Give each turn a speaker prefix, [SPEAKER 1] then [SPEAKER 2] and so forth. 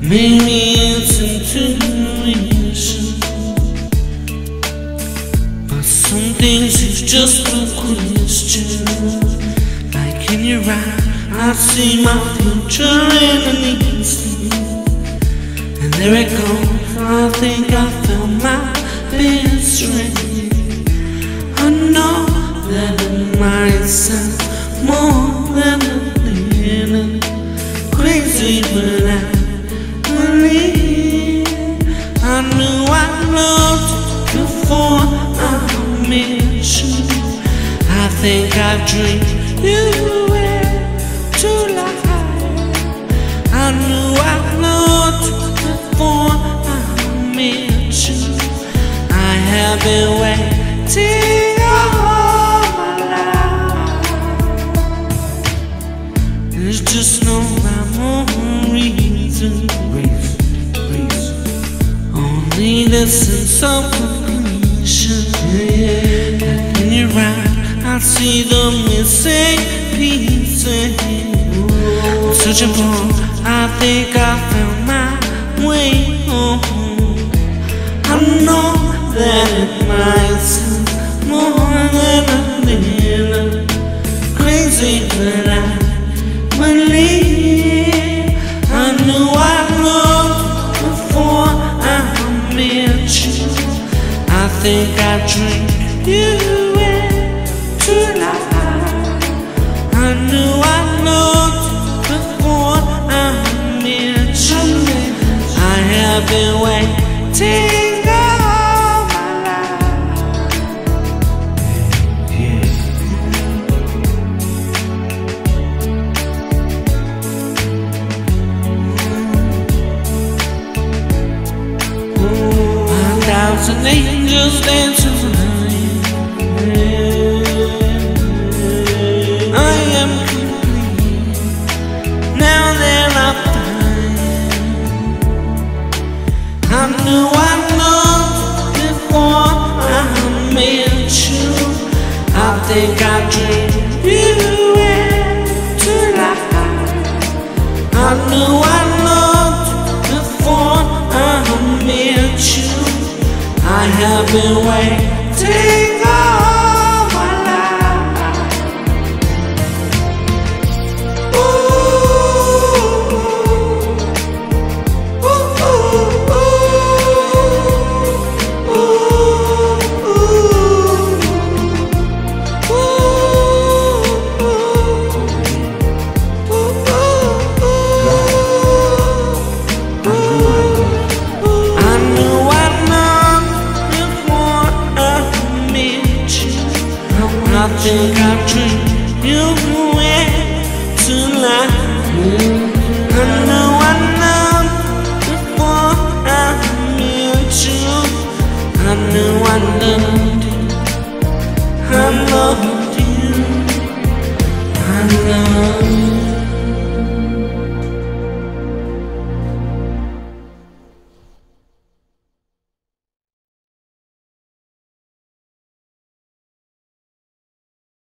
[SPEAKER 1] Maybe it's intuition, but some things is just a question. Like in your eye, I see my future in an instant, and there it goes. I think I found my best friend. I know that it might sound more than a little crazy, but I believe I knew I loved you before I met you. I think I've dreamed you into life. I knew I loved you before I met you. I have been waiting all my life. There's just no rhyme or reason, only the sense of completion. And in your eye, I see the missing pieces. I'm searching for, I think I found my way home. I know that it might sound more than a little crazy, but I believe I knew I loved you before I met you. I think I dreamed you into life. I knew I loved you before I met you. I have been waiting all my life. Thousand angels dancing tonight. I am complete now that I find I knew I loved you before I met you. I think I dreamed you into life. I knew I loved you before I met you. I have been waiting all my life. Ooh, ooh, ooh, ooh, ooh, I knew I I think I dreamed you into life. I know I loved you before I met you. I knew I loved you. I loved you. I loved you.